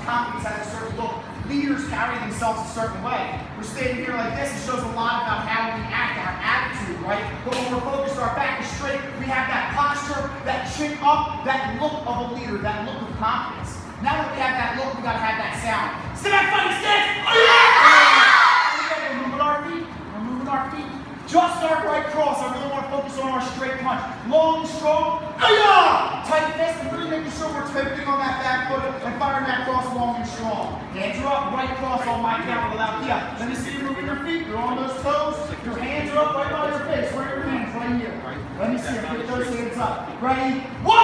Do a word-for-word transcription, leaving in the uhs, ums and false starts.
confidence has a certain look. Leaders carry themselves a certain way. We're standing here like this, it shows a lot about how we act, our attitude, right? But when we're focused, our back is straight, we have that posture, that chin up, that look of a leader, that look of confidence. Now that we have that look, we gotta have that sound. Stand up, fighting stance! Oh yeah! We're moving our feet, we're moving our feet. Just our right cross, I really want to focus on our straight punch. Long and strong, oh yeah! Tight fist, and really making sure we're pivoting on that back foot and firing that cross long and strong. Hands are up, right cross on my count without here. Let me see you moving your feet, you're on those toes. Your hands are up right by your face. Where are your hands? Right here. Let me see you, get those hands up. Ready? One!